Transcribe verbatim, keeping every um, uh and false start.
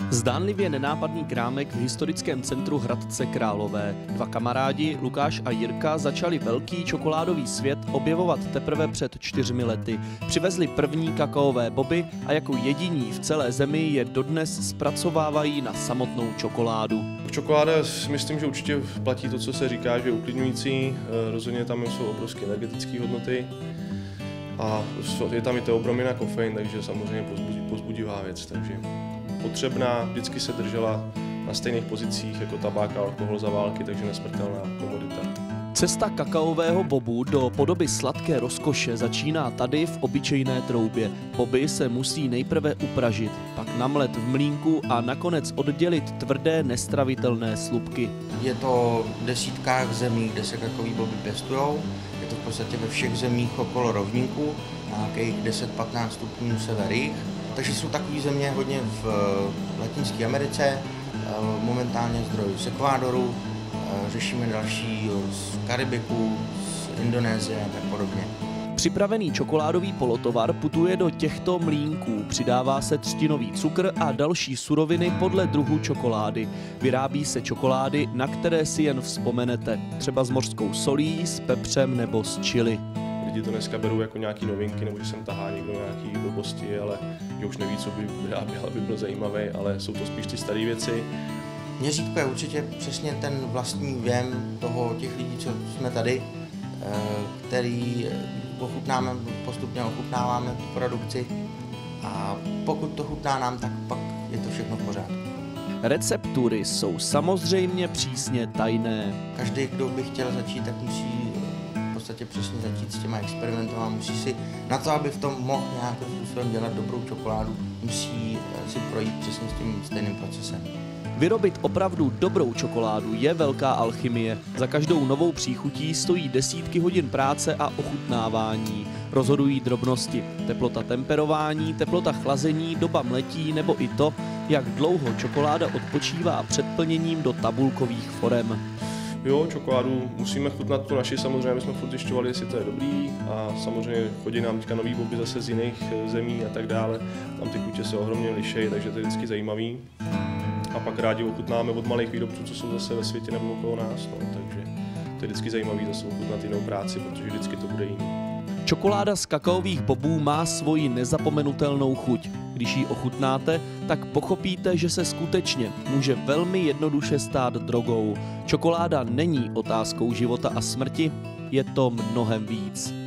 Zdánlivě nenápadný krámek v historickém centru Hradce Králové. Dva kamarádi, Lukáš a Jirka, začali velký čokoládový svět objevovat teprve před čtyřmi lety. Přivezli první kakaové boby a jako jediní v celé zemi je dodnes zpracovávají na samotnou čokoládu. Čokoláda, myslím, že určitě platí to, co se říká, že je uklidňující, rozhodně tam jsou obrovské energetické hodnoty a je tam i teobromin a kofein, takže samozřejmě povzbudivá věc. Takže potřebná, vždycky se držela na stejných pozicích jako tabák a alkohol za války, takže nesmrtelná komodita. Cesta kakaového bobu do podoby sladké rozkoše začíná tady v obyčejné troubě. Boby se musí nejprve upražit, pak namlet v mlýnku a nakonec oddělit tvrdé nestravitelné slupky. Je to v desítkách zemí, kde se kakaový boby pěstujou. Je to v podstatě ve všech zemích okolo rovníku, nějakých deset patnáct stupňů sever jih. Takže jsou takové země hodně v Latinské Americe, momentálně zdroj z Ekvádoru, řešíme další z Karibiku, z Indonésie a tak podobně. Připravený čokoládový polotovar putuje do těchto mlýnků, přidává se třtinový cukr a další suroviny podle druhu čokolády. Vyrábí se čokolády, na které si jen vzpomenete, třeba s mořskou solí, s pepřem nebo s chili. Lidi to dneska berou jako nějaký novinky, nebo že sem tahá někdo nějaký blbosti, ale že už neví, co by vyráběl, aby byl zajímavý, ale jsou to spíš ty staré věci. Měřítko je určitě přesně ten vlastní věm toho těch lidí, co jsme tady, který ochutnáme, postupně ochutnáváme tu produkci a pokud to chutná nám, tak pak je to všechno v pořádku. Receptury jsou samozřejmě přísně tajné. Každý, kdo by chtěl začít, tak musí v podstatě přesně začít s těma experimentama, musí si, na to, aby v tom mohl nějakým způsobem dělat dobrou čokoládu, musí si projít přesně s tím stejným procesem. Vyrobit opravdu dobrou čokoládu je velká alchymie. Za každou novou příchutí stojí desítky hodin práce a ochutnávání. Rozhodují drobnosti, teplota temperování, teplota chlazení, doba mletí nebo i to, jak dlouho čokoláda odpočívá před plněním do tabulkových forem. Jo, čokoládu musíme chutnat tu naši, samozřejmě my jsme furt zjišťovali, jestli to je dobrý a samozřejmě chodí nám teďka nový boby zase z jiných zemí a tak dále. Tam ty chutě se ohromně lišejí, takže to je vždycky zajímavý. A pak rádi ochutnáme od malých výrobců, co jsou zase ve světě nebo okolo nás, no, takže to je vždycky zajímavý zase ochutnat jinou práci, protože vždycky to bude jiný. Čokoláda z kakaových bobů má svoji nezapomenutelnou chuť. Když ji ochutnáte, tak pochopíte, že se skutečně může velmi jednoduše stát drogou. Čokoláda není otázkou života a smrti, je to mnohem víc.